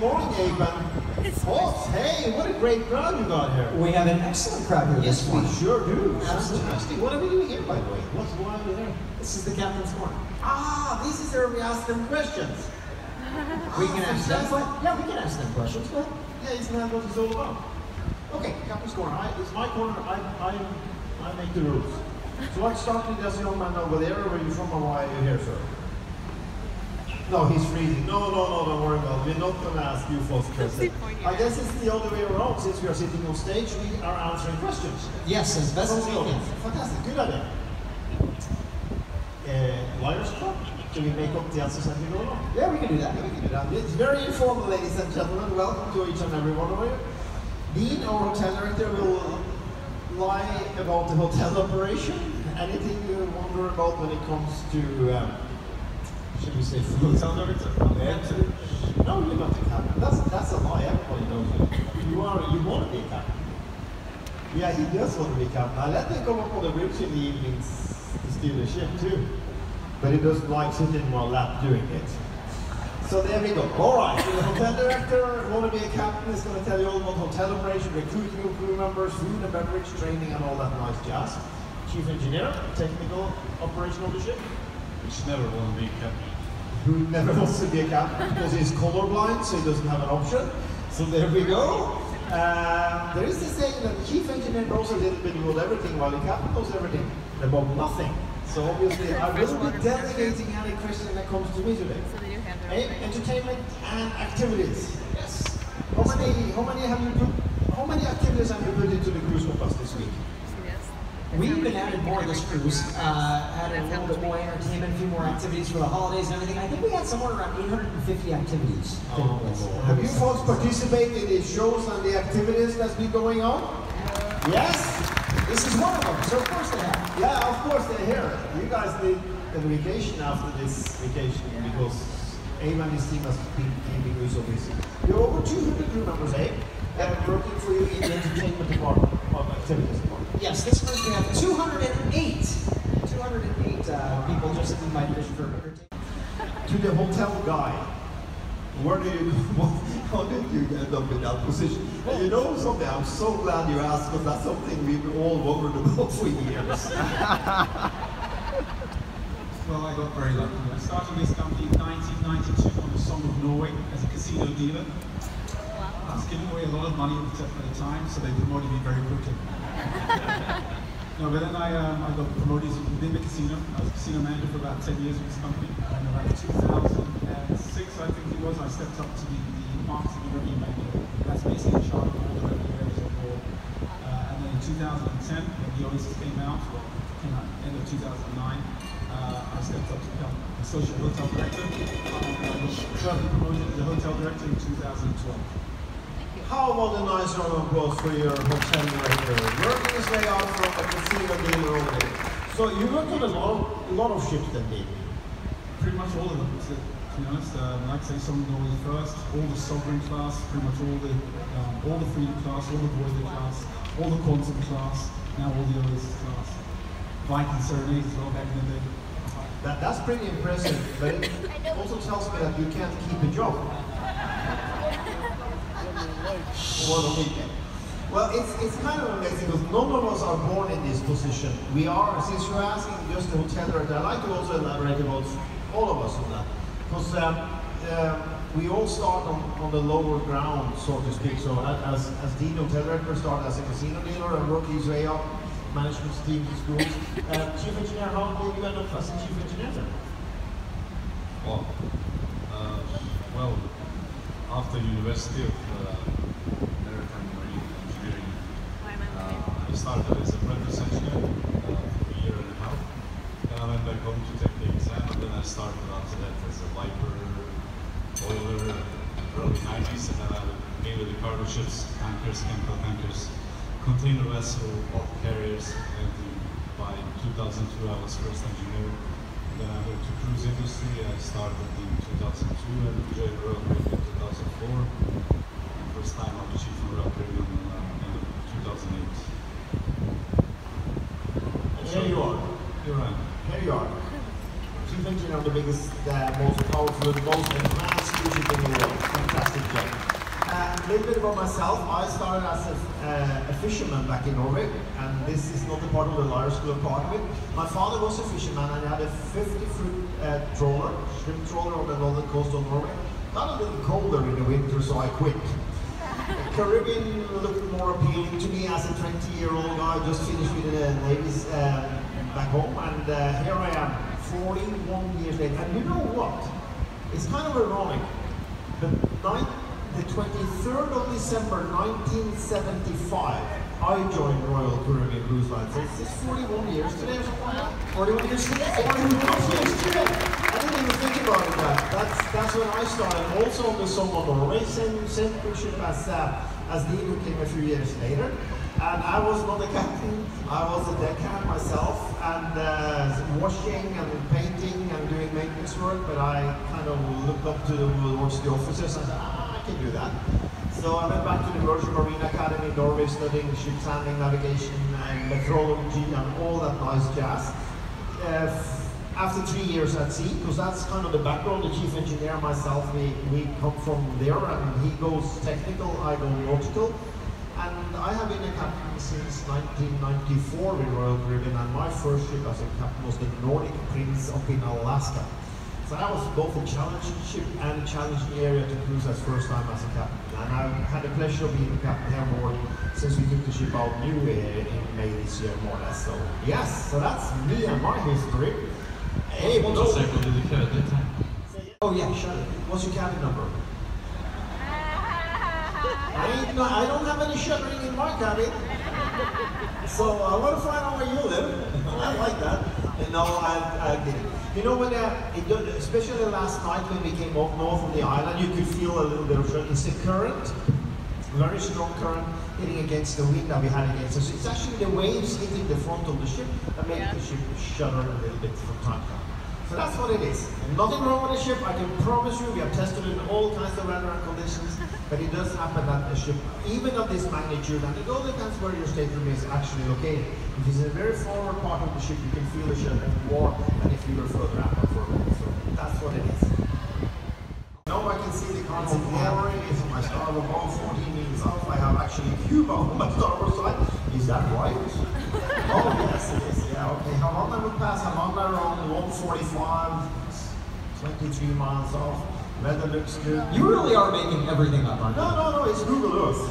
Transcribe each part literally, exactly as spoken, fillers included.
morning, Abe. Boss, hey, what a great crowd you got here. We have an excellent crowd here yes, this morning. Yes, we sure do. Fantastic. What are we doing here, by the way? What's going on here? This is the captain's corner. Ah, this is where we ask them questions. We can ask them questions? Yeah, we can ask them questions. Go ahead. Yeah, isn't that what it's all about? Okay, captain's corner. I, it's my corner. I, I, I make the rules. So I start with this young man over there. Where are you from and why are you here, sir? No, he's freezing. No, no, no, don't worry about it. We're not going to ask you false questions. I guess it's the other way around. Since we are sitting on stage, we are answering questions. Yes, as best as we can. Fantastic. Good idea. Uh, Liars Club? Can we make up the answers as we go along? Yeah, we can do that. Yeah, we can do that. It's very informal, ladies and gentlemen. Welcome to each and every one of you. Dean, our hotel director, will lie about the hotel operation. Anything you wonder about when it comes to... Um, should we say hotel director? No, you're not the captain. That's that's a lie. Everybody knows it. You are. You want to be a captain. Yeah, he does want to be a captain. I let him come up on the bridge in the evenings to steal the ship too, but he doesn't like sitting in my lap doing it. So there we go. All right. So the hotel director, want to be a captain, is going to tell you all about hotel operation, recruiting of crew members, food and beverage, training, and all that nice jazz. Chief engineer, technical operation of the ship. Which never want to be a captain. Who never wants to be a captain because he's colorblind, so he doesn't have an option. So there we go. Uh, there is the saying that the chief engineer knows a little bit about everything, while the captain knows everything about nothing. So obviously, I will be delegating any question that comes to me today. Hey, entertainment and activities. Yes. How many? How many have you put? How many activities have you put into the cruise with us this week? We've been adding more of this cruise, uh, added a little bit more entertainment, a few more activities for the holidays and everything. I think we had somewhere around eight hundred fifty activities. Oh, have you folks participated in the shows and the activities that's been going on? Yes? This is one of them, so of course they have. Yeah, of course they're here. You guys need a vacation after this vacation because Abe and his team has been keeping you so busy. You're over two hundred crew members, Abe, that are working for you in the entertainment department, of activities department. Yes, this month we have two hundred eight. two hundred eight uh, people just in my division for entertainment. To the hotel guy, where do you, how did you end up in that position? And you know something, I'm so glad you asked, because that's something we've all wondered about for years. Well, I got very lucky. I started this company in nineteen ninety-two on the Song of Norway as a casino dealer. I was giving away a lot of money at the time, so they promoted me very quickly. No, but then I, um, I got promoted within the casino. I was a casino manager for about ten years with this company. And around two thousand six, I think it was, I stepped up to be the marketing and revenue manager. That's basically in charge of all the revenue areas on board. Uh, and then in two thousand ten, when the Oasis came out, well, came out end of two thousand nine, uh, I stepped up to become associate hotel director. And I was further promoted to the hotel director in two thousand twelve. How about a nice round of applause for your hotel director, working his way out from a casino dealer over there. So you worked on a lot of, a lot of ships then, did you? Pretty much all of them, to, to be honest. Um, I'd say some of them always first, all the Sovereign class, pretty much all the um, all the Freedom class, all the Voyager class, all the Quantum class, now all the Oasis class. Viking Serenades as well back in the day. That, that's pretty impressive, but it also tells me that you can't keep a job. Well, it's, it's kind of amazing because none of us are born in this position. We are, since you're asking just the hotel director, I'd like to also elaborate about all of us on that. Because um, uh, we all start on, on the lower ground, so to speak. So as, as Dean Hotel Director, started as a casino dealer and worked his way up, management team to schools. Uh, Chief Engineer, how did you end up as a Chief Engineer? Well, uh, well, after University of uh, Maritime Marine Engineering, uh, I started as a apprentice engineer uh, for a year and a half. Then I went back home to take the exam, and then I started after that as a Viper, boiler, early nineties, and then I came with the cargo ships, tankers, chemical tankers, container vessel, bulk carriers, and by two thousand two I was first engineer. Then I went to cruise industry. I started in two thousand two and joined Royal Caribbean in two thousand four. And first time I was chief of Royal Caribbean in uh, end of two thousand eight. And here you are. You're right. Here you are. chief engineer of the biggest, uh, most powerful, most advanced cruise ship in the world. Fantastic job. Uh, a little bit about myself. I started as a, uh, a fisherman back in Norway, and this is not a part of the Lyra School of part of it. My father was a fisherman, and he had a fifty foot uh, trawler, shrimp trawler on the northern coast of Norway. Got a little colder in the winter, so I quit. The Caribbean looked more appealing to me as a twenty year old guy, just finished with the Navy's uh, back home, and uh, here I am, forty-one years later. And you know what? It's kind of ironic. The night The twenty-third of December nineteen seventy-five, I joined Royal Caribbean Cruise Line. So it's forty-one years today or something like that? forty-one years today. forty-one years today. I didn't even think about it that. That's, that's when I started, also on the Song of Norway, same, same cruise ship as, uh, as Dean, who came a few years later. And I was not a captain, I was a deckhand myself, and uh, washing and painting and doing maintenance work, but I kind of looked up to the, towards the officers and said, ah, I can do that. So I went back to the Virgin Marine Academy in Norway, studying ship's handling, navigation, and meteorology, and all that nice jazz. Uh, after three years at sea, because that's kind of the background, the chief engineer, myself, we, we come from there, and he goes technical, I go nautical. And I have been a captain since nineteen ninety-four with Royal Caribbean, and my first ship as a captain was the Nordic Prince up in Alaska. So that was both a challenging ship and a challenging area to cruise as first time as a captain. And I've had the pleasure of being a captain here more since we took the ship out new in May this year, more or less. So yes, so that's me and my history. Hey, what's Just say, what did you care at that time? Oh yeah, shut it. What's your cabin number? I, ain't no, I don't have any shuttering in my cabin, so I want to find out where you live. I like that. You know, I, I did it. You know, when uh, it, especially last night when we came up north of the island, you could feel a little bit of shudder. It's the current, very strong current hitting against the wind that we had against us. It's actually the waves hitting the front of the ship that make yeah. the ship shudder a little bit from time to time. So that's what it is. Nothing wrong with the ship, I can promise you. We have tested it in all kinds of weather and conditions, but it does happen that the ship, even of this magnitude, and it all depends where your stateroom is actually located. If it's in a very forward part of the ship, you can feel the shuddering more than if you were further out and further. So that's what it is. Now I can see the constant Mowbray is on my starboard bow, fourteen meters off. I have actually Cuba on my starboard side. Is that right? Oh yes, it is. Yeah, okay. How long I would pass? I'm on around one forty-five, twenty-three miles off. Weather looks good. You really are making everything up, aren't you? No, no, no, it's Google Earth.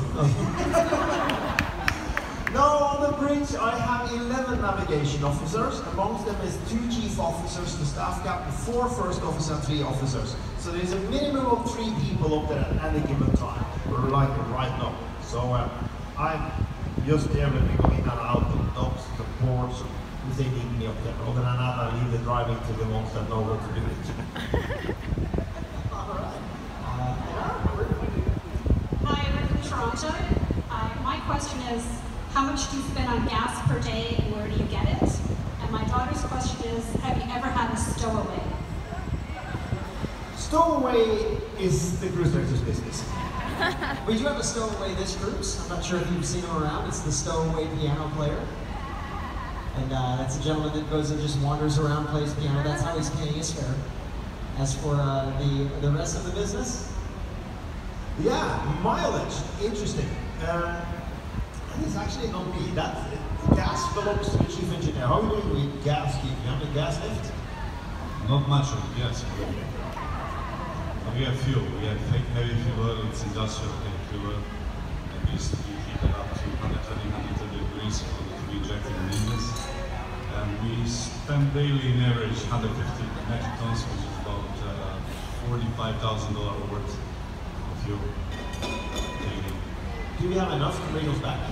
No, on the bridge I have eleven navigation officers. Amongst them is two chief officers, the staff captain, four first officers, and three officers. So there's a minimum of three people up there at any given time. We're like right now. So uh, I'm just there when we go in and out of the docks, the ports, if they need me up there. Other than that, I leave the driving to the ones that know what to do it. Hi, I'm from Toronto. Uh, my question is, how much do you spend on gas per day and where do you get it? And my daughter's question is, have you ever had a stowaway? Stowaway is the cruise director's business. We do have a stowaway this cruise. I'm not sure if you've seen him around. It's the stowaway piano player. And uh, that's a gentleman that goes and just wanders around, plays piano. That's how he's paying his fare. As for uh, the, the rest of the business? Yeah, mileage, interesting. Um, and it's actually not me. That gas belongs to the chief engineer. How are you doing with gas? Do you have a gas lift? Not much of it, yes. We have fuel. We have heavy fuel. It's industrial heavy fuel. And we heat it up to one hundred twenty, one hundred thirty degrees to be injected in engines. And we spend daily in average one hundred fifty metric tons, which is about uh, forty-five thousand dollars worth of fuel daily. Do we have enough to bring us back?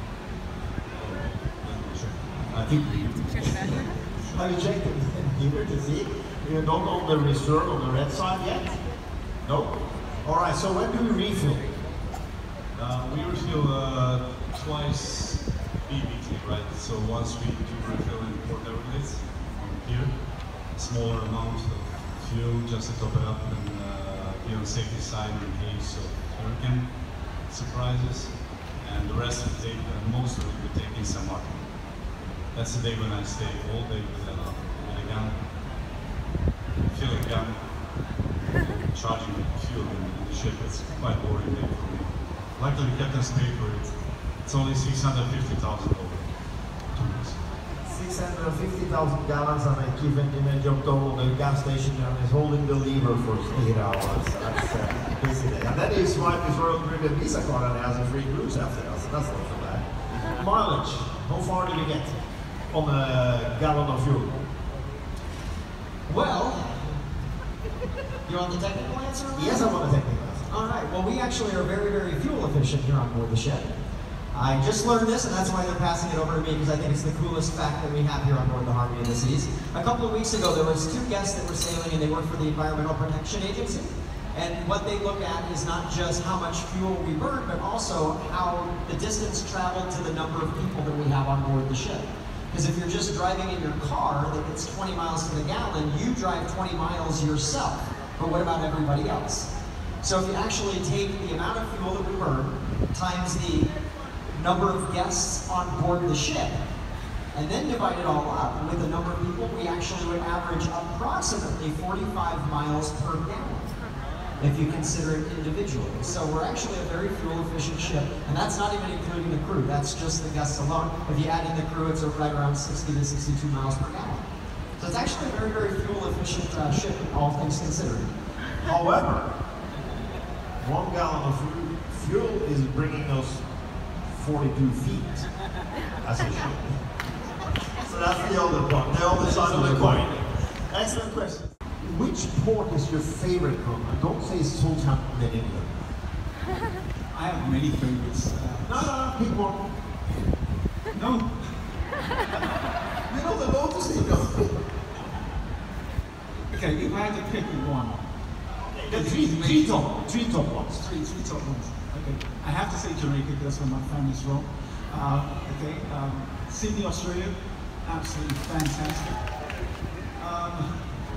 I think we Have you checked the meter to see? You're not on the reserve on the red side yet? No? Alright, so when do we refill? Uh, we refill uh, twice B B T, right? So once we do refill in Port Everglades, here, a smaller amount of fuel just to top it up and uh, be on the safety side in case of hurricane surprises. And the rest of the day, uh, most of it we take in San Martin. That's the day when I stay all day with, uh, with a gun. charging fuel in the ship. It's quite boring day for me. Luckily, Captain's pay for it. It's only six hundred fifty thousand dollars. six hundred fifty thousand gallons and I keep in the job on the gas station and is holding the lever for eight hours. That's uh, busy day. And that is why this Royal Caribbean Visa card and has a free cruise after us. That's not so bad. Mileage. How far did we get on a gallon of fuel? Well, you want the technical answer? Yes, I want the technical answer. All right. Well, we actually are very, very fuel efficient here on board the ship. I just learned this, and that's why they're passing it over to me, because I think it's the coolest fact that we have here on board the Harmony of the Seas. A couple of weeks ago, there was two guests that were sailing, and they work for the Environmental Protection Agency. And what they look at is not just how much fuel we burn, but also how the distance traveled to the number of people that we have on board the ship. Because if you're just driving in your car that gets twenty miles to the gallon, you drive twenty miles yourself. But what about everybody else? So if you actually take the amount of fuel that we burn times the number of guests on board the ship, and then divide it all up with the number of people, we actually would average approximately forty-five miles per gallon, if you consider it individually. So we're actually a very fuel-efficient ship, and that's not even including the crew. That's just the guests alone. If you add in the crew, it's right around sixty to sixty-two miles per gallon. So it's actually a very, very fuel-efficient uh, ship, all things considered. However, one gallon of fuel is bringing us forty-two feet as a ship. So that's the other part, the other side of the coin. Excellent question. Which port is your favorite from? Don't say Southampton in England. I have many favorites. Uh, No, no, no, pick one. no, You know the boat is in them. okay, if I had to pick one, The three, three top, three top ones. three, three top ones. Okay, I have to say Jamaica because that's where my family's from. Uh, okay, um, Sydney, Australia, absolutely fantastic. Um,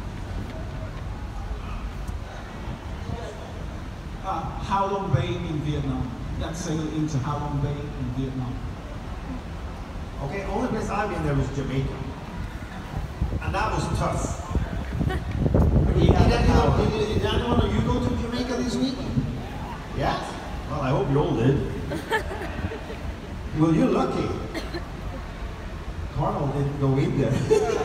uh, How Long Bay in Vietnam. That sailed into How Long Bay in Vietnam. Okay, only place I've been there was Jamaica. And that was tough. Did anyone, did, did anyone of you go to Jamaica this week? Yes? Well, I hope you all did. Well, you're lucky. Carnal didn't go in there.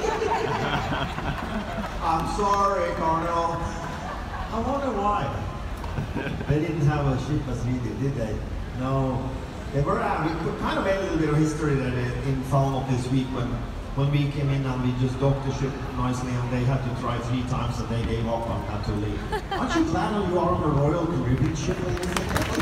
I'm sorry, Carnal. I wonder why. They didn't have a ship as we did, did they? No. They were, uh, we kind of made a little bit of history there in Falmouth this week when when we came in and we just docked the ship nicely and they had to try three times and they gave up and had to leave. Aren't you glad you are on a Royal Caribbean ship, ladies and gentlemen?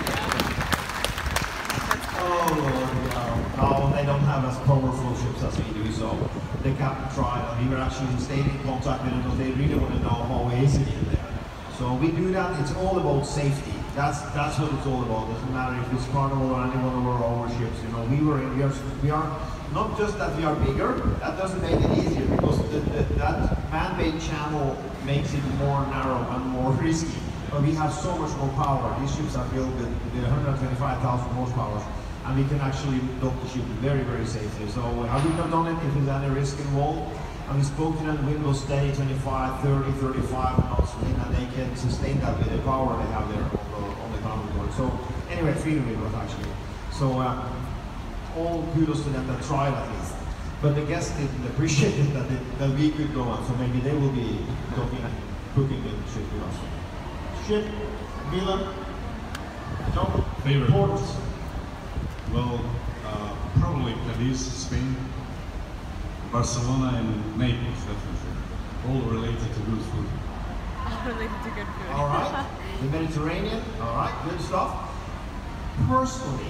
Oh, no. No, they don't have as powerful ships as we do, so the captain tried and we were actually staying in contact with them because they really want to know how is it in there. So we do that, it's all about safety. That's that's what it's all about. It doesn't matter if it's Carnival or any one of our other ships. You know, we were in, we are, we are not just that we are bigger. That doesn't make it easier because the, the, that man-made channel makes it more narrow and more risky. But we have so much more power. These ships are built with, with one hundred twenty-five thousand horsepower, and we can actually dock the ship very, very safely. So uh, I wouldn't have done it if there's any risk involved. And we spoke to them, the wind will stay twenty-five, thirty, thirty-five knots, and they can sustain that with the power they have there on the, on the ground board. So anyway, freedom it was actually. So uh, all kudos to them that tried at least. But the guests didn't appreciate it that, they, that we could go on, so maybe they will be talking and cooking the ship with us. Ship, Milan, John, Favorite ports. Well, uh, probably Cadiz, Spain, Barcelona, and Naples, definitely. All related to good food. All related to good food. All right, the Mediterranean. All right, good stuff. Personally,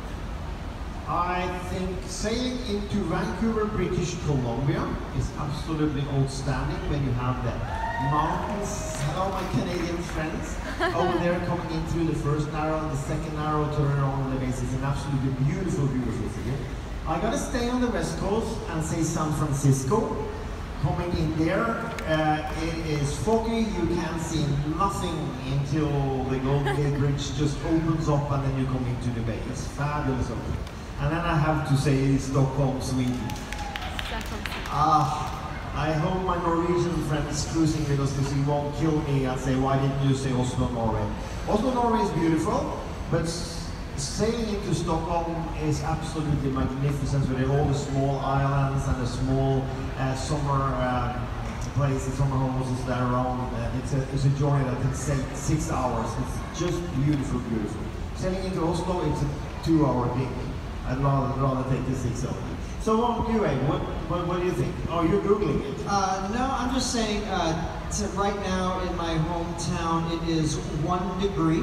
I think sailing into Vancouver, British Columbia is absolutely outstanding when you have the mountains. Hello, my Canadian friends. Over there coming in through the first narrow and the second narrow turn around on the base. It's an absolutely beautiful, beautiful city. I gotta stay on the west coast and say San Francisco. Coming in there, uh, it is foggy, you can see nothing until the Golden Gate Bridge just opens up and then you come into the bay. It's fabulous over there. And then I have to say Stockholm, Sweden. Ah, I hope my Norwegian friends cruising with us this won't kill me and say, why didn't you say Oslo, Norway? Oslo, Norway is beautiful, but sailing into Stockholm is absolutely magnificent with all the small islands and the small uh, summer uh, places, summer houses that are around. Uh, it's, a, it's a journey that can take six hours. It's just beautiful, beautiful. Sailing into Oslo, it's a two-hour gig. I'd rather, rather take the six hours. So um, anyway, what, what, what do you think? Oh, you're Googling it. Uh, no, I'm just saying, uh, to right now in my hometown, it is one degree.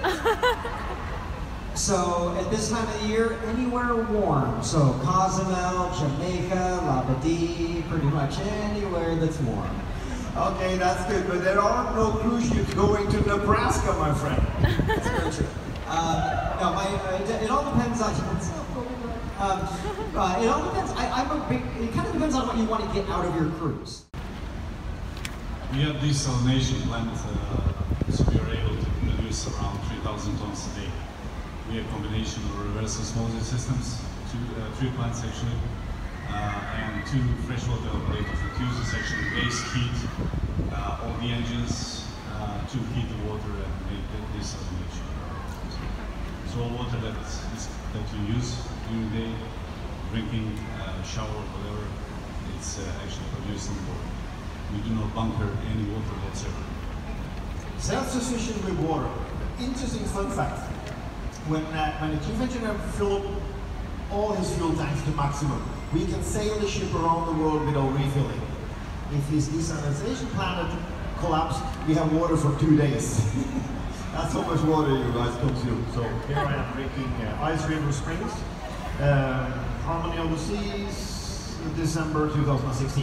So at this time of the year, anywhere warm. So Cozumel, Jamaica, Labadee, pretty much anywhere that's warm. Okay, that's good, but there are no cruise ships going to Nebraska, my friend. That's very true. Uh, no, my, uh, it all depends on, um, uh, it all depends, I, I'm a big, it kind of depends on what you want to get out of your cruise. We have desalination plant, uh, so we are able to produce around three thousand tons a day. We have a combination of reverse osmosis systems, two, uh, three plants actually, uh, and two freshwater evaporator diffusers actually waste heat uh, all the engines uh, to heat the water and make the desalination. So all water that, is, that you use during the day, drinking, uh, shower, whatever, it's uh, actually produced on board. We do not bunker any water whatsoever. Self-sufficient with water. Interesting fun fact. When, uh, when the chief engineer fills up all his fuel tanks to maximum, we can sail the ship around the world without refilling. If his desalination plant collapsed, we have water for two days. That's how much water you guys consume. So here I am drinking uh, Ice River Springs, uh, Harmony of the Seas, December two thousand sixteen.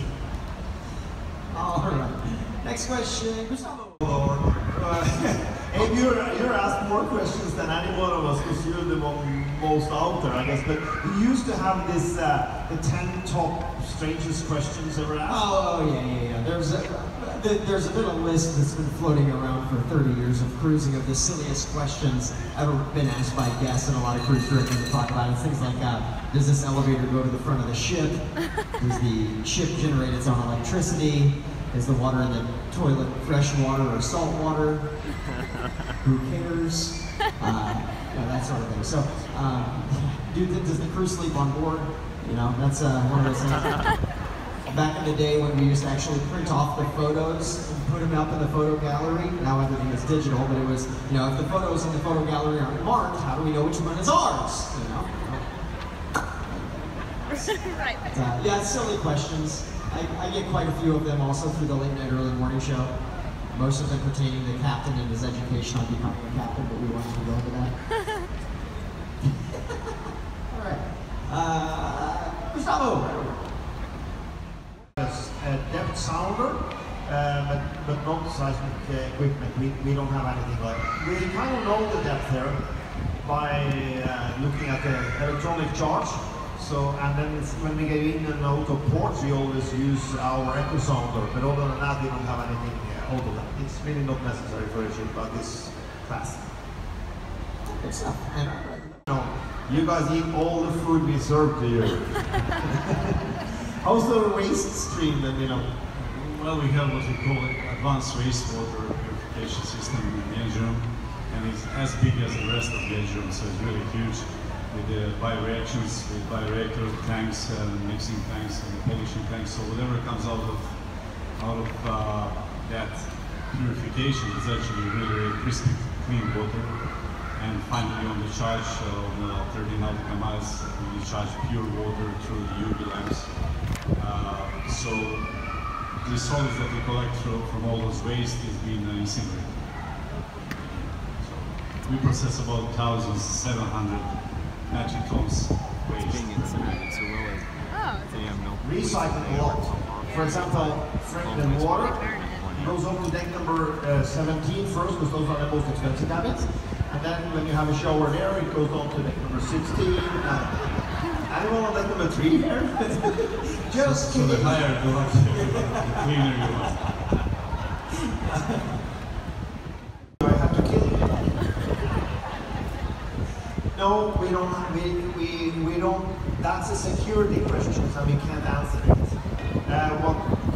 All right. Next question, Gustavo. Uh, Abe, you're, you're asked more questions than any one of us because you're the one most out there, I guess. But we used to have this, uh, the ten top strangest questions ever asked. Oh, yeah, yeah, yeah. There's a, there's a bit of list that's been floating around for thirty years of cruising of the silliest questions ever been asked by guests, and a lot of cruise directors talk about it. It's things like, uh, does this elevator go to the front of the ship? Does the ship generate its own electricity? Is the water in the toilet fresh water or salt water? Who cares? Uh, you know, that sort of thing. So, um, do, does the crew sleep on board? You know, that's uh, one of those things. Back in the day when we used to actually print off the photos and put them up in the photo gallery, now everything is digital, but it was, you know, if the photos in the photo gallery aren't marked, how do we know which one is ours? You know? Right. Uh, yeah, silly questions. I, I get quite a few of them also through the late night, early morning show. Most of them pertaining to the captain and his education on becoming a captain, but we won't go into that. All right. Uh, Gustavo. A depth sounder, uh, but, but not seismic uh, equipment. We, we don't have anything like that. We kind of know the depth there by uh, looking at the electronic charge. So, and then it's, when we get in and out of ports, we always use our echo sounder. But other than that, we don't have anything uh, out of that. It's really not necessary for a ship like this class. Good stuff. And, no, you guys eat all the food we serve to you. How's the waste stream then, you know? Well, we have what we call an advanced wastewater purification system in the engine room, and it's as big as the rest of the engine room, so it's really huge. With the bioreactions, with bioreactor tanks, uh, mixing tanks, and polishing tanks, so whatever comes out of out of uh, that purification is actually really crystal clean water. And finally, on the charge on uh, thirty nautical miles, we charge pure water through the U V lamps. Uh, so the solids that we collect through, from all those waste is being uh, incinerated. So we process about one thousand seven hundred metric tons waste. Being incinerated, so well as Oh, damn no. Recycling a lot. For example, Franklin water goes up to deck number uh, seventeen first, because those are the most expensive cabins. And then when you have a shower there, it goes on to deck number sixteen. Uh, anyone on deck number three here? Just So the kidding. higher you are, the cleaner you are. Do I have to kill you? No, we don't. We we we don't. That's a security question, so we can't answer it. Uh, what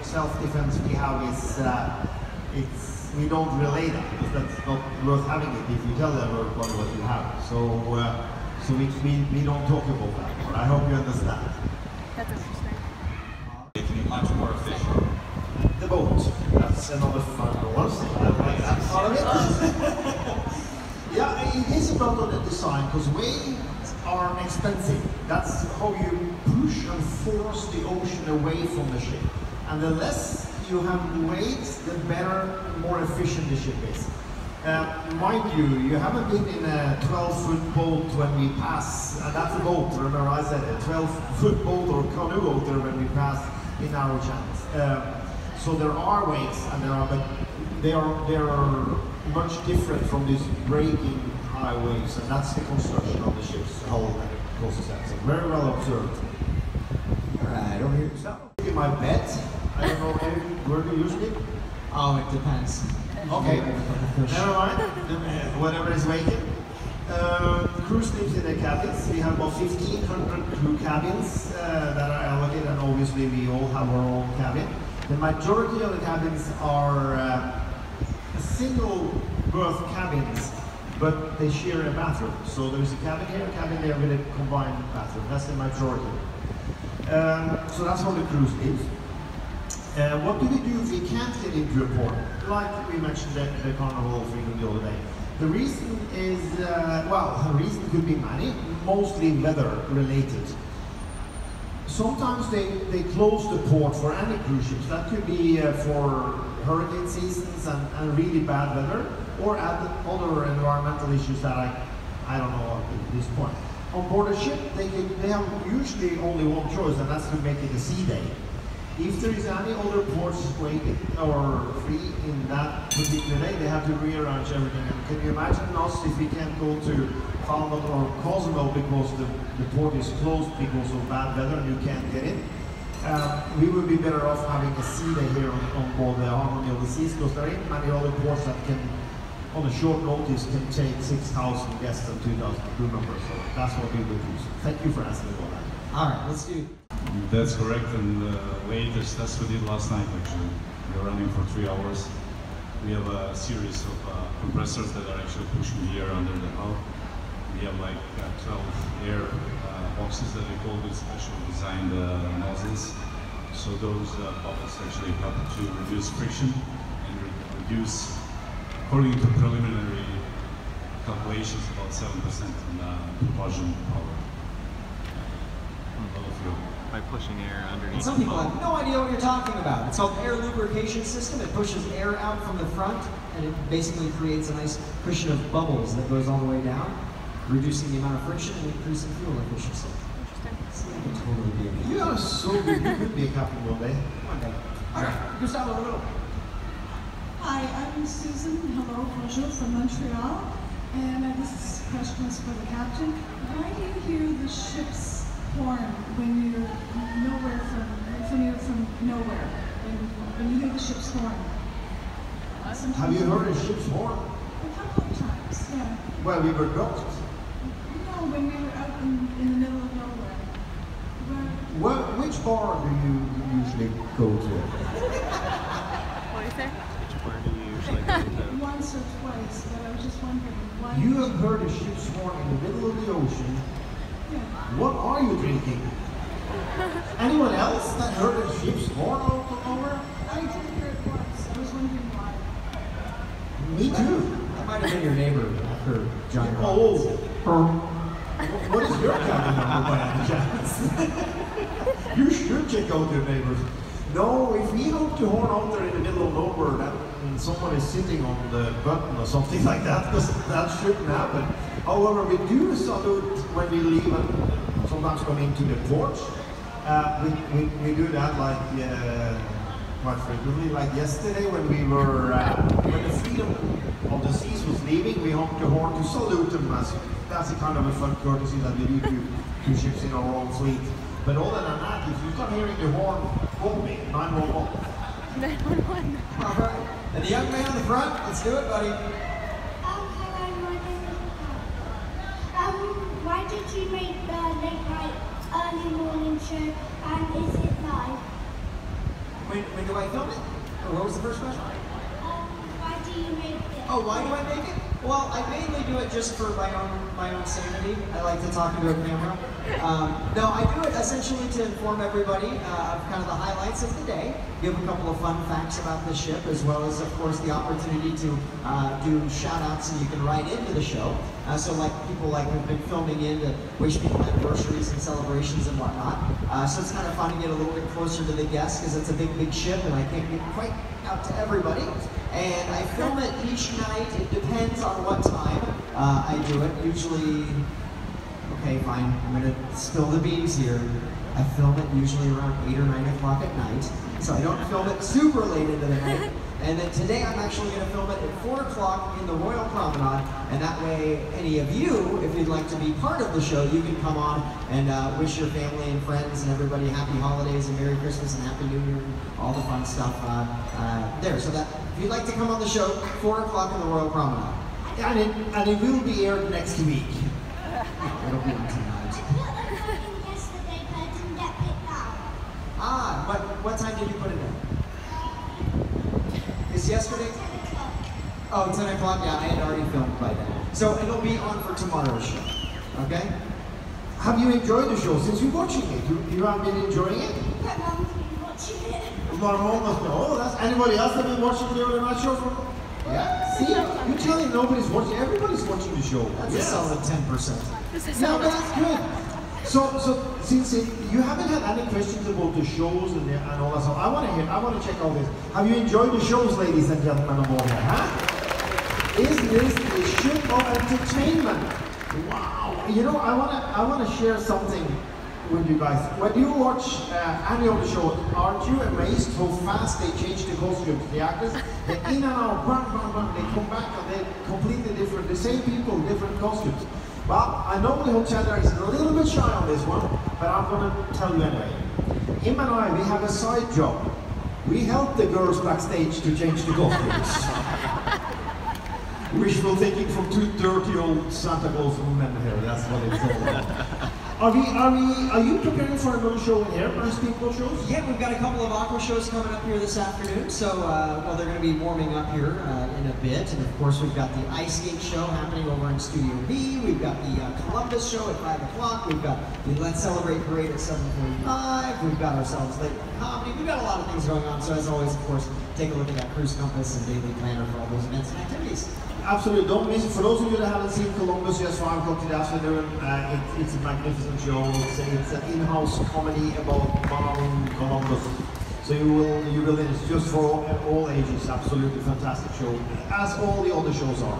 self-defense we have is, uh, it's, we don't relay that because that's not worth having it if you tell everybody what you have. So, uh, so we, we, we don't talk about that. But I hope you understand. That's interesting. Making it much more efficient. The boat. That's another fun one. I like that part of it. Yeah, it is about the design because waves are expensive. That's how you push and force the ocean away from the ship. And the less you have waves, the better, more efficient the ship is. Uh, mind you, you haven't been in a twelve foot boat when we pass, and that's a boat, remember I said a twelve foot boat or canoe boat there when we pass in narrow channels. Uh, so there are waves, and there are, but they are, they are much different from these breaking high waves, and that's the construction of the ship's hull that causes that. So very well observed. Alright, over here. So, in my bed, I don't know where to use it. Oh, it depends. Okay, never mind, whatever is vacant. Uh, crew sleeps in the cabins. We have about fifteen hundred crew cabins uh, that are allocated, and obviously we all have our own cabin. The majority of the cabins are uh, single berth cabins, but they share a bathroom. So there's a cabin here, a cabin there with a combined bathroom. That's the majority. Um, so that's how the crew sleeps. Uh, what do we do if we can't get into a port? Like we mentioned the, the Carnival of Freedom the other day. The reason is, uh, well, the reason could be many, mostly weather related. Sometimes they, they close the port for any cruise ships. That could be uh, for hurricane seasons and, and really bad weather, or add other environmental issues that I, I don't know at this point. On board a ship, they, can, they have usually only one choice, and that's to make it a sea day. If there is any other ports waiting or free in that particular day, they have to rearrange everything. And can you imagine us if we can't go to Falmouth or Cozumel because the, the port is closed because of bad weather and you can't get in? Uh, we would be better off having a sea day here on, on board the Harmony of the Seas, because there ain't many other ports that can, on a short notice, can take six thousand guests and two thousand crew members. So that's what we would use. Thank you for asking about that. All right, let's do. That's correct, and the uh, latest test we did last night actually. We are running for three hours. We have a series of uh, compressors that are actually pushing the air under the hull. We have like uh, twelve air uh, boxes that we call with special designed uh, nozzles. So those uh, bubbles actually help to reduce friction and re reduce, according to preliminary calculations, about seven percent in uh, propulsion power. By pushing air underneath. And some people have no idea what you're talking about. It's called air lubrication system. It pushes air out from the front, and it basically creates a nice cushion of bubbles that goes all the way down, reducing the amount of friction and increasing fuel efficiency. Interesting. So that can totally be a You are so good. You could be a captain one day. One day. All right, Gustavo, a little. Hi, I'm Susan. Hello, bonjour from Montreal. And uh, this question is for the captain. Why do you hear the ship's horn when you're nowhere from, when you're from nowhere? When, when you hear the ship's horn? Sometimes Have you heard a ship's horn? A couple of times, yeah. Well, we were docked. No, when we were out in, in the middle of nowhere. Where, Well, which bar do you usually go to? What do you say? Which part do you usually go to? once or twice, but I was just wondering why. You have heard a ship's horn in the middle of the ocean. Yeah. What are you drinking? Anyone else that heard a ship's horn out of nowhere? I did hear it once. I was wondering why. Me too. That might have been your neighbor after John Oh, Robbins. what is your cabin number by any chance? You should check out your neighbors. No, if we hope to horn out there in the middle of nowhere that and someone is sitting on the button or something like that, because that shouldn't happen. However, we do salute when we leave and sometimes come into the porch. Uh, we, we, we do that like uh, quite frequently. Like yesterday when we were, uh, when the Freedom of the Seas was leaving, we honked the horn to salute them. As, that's a kind of a fun courtesy that we do to, to ships in our own fleet. But other than that, if you start hearing the horn, call me, nine one one. nine one one. All right. And the young man in the front, let's do it, buddy. Um, hello, my name is Um, why did you make the late night early morning show, and is it live? When, when do I film it? Or what was the first question? Um, why do you make it? Oh, why do I make it? Well, I mainly do it just for my own my own sanity. I like to talk into a camera. Um, no, I do it essentially to inform everybody uh, of kind of the highlights of the day, give a couple of fun facts about the ship, as well as, of course, the opportunity to uh, do shout-outs and you can write into the show. Uh, so like people like have been filming in to wish people anniversaries and celebrations and whatnot. Uh, so it's kind of fun to get a little bit closer to the guests because it's a big, big ship and I can't get quite out to everybody. And I film it each night. It depends on what time uh, I do it. Usually, okay, fine, I'm gonna spill the beans here. I film it usually around eight or nine o'clock at night. So I don't film it super late into the night. And then today I'm actually gonna film it at four o'clock in the Royal Promenade. And that way, any of you, if you'd like to be part of the show, you can come on and uh, wish your family and friends and everybody happy holidays and Merry Christmas and Happy New Year and all the fun stuff uh, uh, there. So that, if you'd like to come on the show, four o'clock in the Royal Promenade. And it, and it will be aired next week. It'll be on tonight. I put a in yesterday, but I didn't get picked up. Ah, but what time did you put it in? Is yesterday? Oh, ten o'clock? Yeah, I had already filmed by then. So it'll be on for tomorrow's show, okay? Have you enjoyed the show since you're watching it? You, you have been enjoying it? My mom's been watching it. My mom must be. Oh, that's anybody else that been watching the early night show from? Yeah. See, you tell me nobody's watching. Everybody's watching the show. That's yes. a solid ten percent. No, but that's good. So, so since it, you haven't had any questions about the shows and, the, and all that stuff, I want to hear. I want to check all this. Have you enjoyed the shows, ladies and gentlemen of all here? Huh? Is this a ship of entertainment? Wow. You know, I want to. I want to share something with you guys. When you watch uh, any of the shows, aren't you amazed how fast they change the costumes? The actors, they're in and out, bang, bang, bang, they come back and they're completely different. The same people, different costumes. Well, I know the hoteler is a little bit shy on this one, but I'm going to tell you anyway. Him and I, we have a side job. We help the girls backstage to change the costumes. Wishful thinking from two dirty old Santa Claus women here, that's what it's all about. Are we, are we, are you preparing for another show in here, Nice People shows? Yeah, we've got a couple of aqua shows coming up here this afternoon. So, uh, well, they're going to be warming up here uh, in a bit. And of course, we've got the ice skate show happening over in Studio B. We've got the uh, Columbus show at five o'clock. We've got the Let's Celebrate Parade at seven forty-five. We've got ourselves late comedy. We've got a lot of things going on. So as always, of course, take a look at that cruise compass and daily planner for all those events and activities. Absolutely, don't miss it. For those of you that haven't seen Columbus, just five o'clock today afternoon, uh, it, it's a magnificent show. It's, a, it's an in-house comedy about Mount Columbus. So you will, you will, it's just for all, all ages. Absolutely fantastic show, as all the other shows are.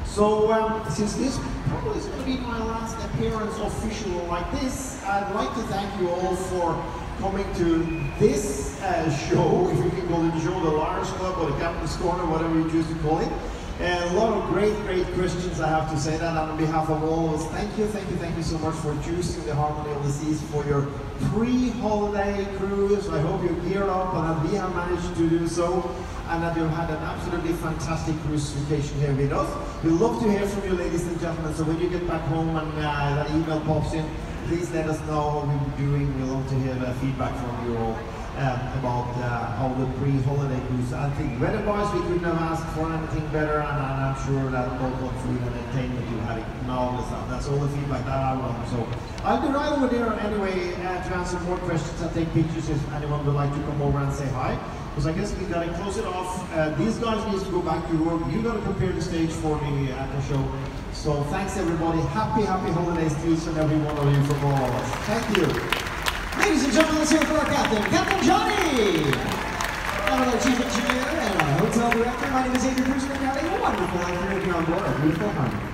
So um, since this probably is going to be my last appearance official like this, I'd like to thank you all for coming to this uh, show, if you can call it the show, the Liars Club or the Captain's Corner, whatever you choose to call it. And a lot of great, great questions, I have to say that. And on behalf of all of us, thank you, thank you, thank you so much for choosing the Harmony of the Seas for your pre-holiday cruise. I hope you geared up and that we have managed to do so. And that you've had an absolutely fantastic cruise vacation here with us. We'd love to hear from you, ladies and gentlemen. So when you get back home and uh, that email pops in, please let us know how we're doing. We'd love to hear the feedback from you all. Um, about uh, how the pre-holiday cruise. I think weather-wise we couldn't have asked for anything better, and, and I'm sure that both on food and entertainment you had marvelous stuff. That's all the feedback that I want. So I'll be right over there anyway uh, to answer more questions and take pictures if anyone would like to come over and say hi. Because I guess we gotta close it off. Uh, these guys need to go back to work. You gotta prepare the stage for me at the show. So thanks everybody. Happy, happy holidays to each and every one of you from all of us. Thank you. Ladies and gentlemen, let's hear it for our captain, Captain Johnny! I'm our chief engineer and our hotel director. My name is Adrian Bruce. We're having a wonderful afternoon here on board our beautiful Harmony.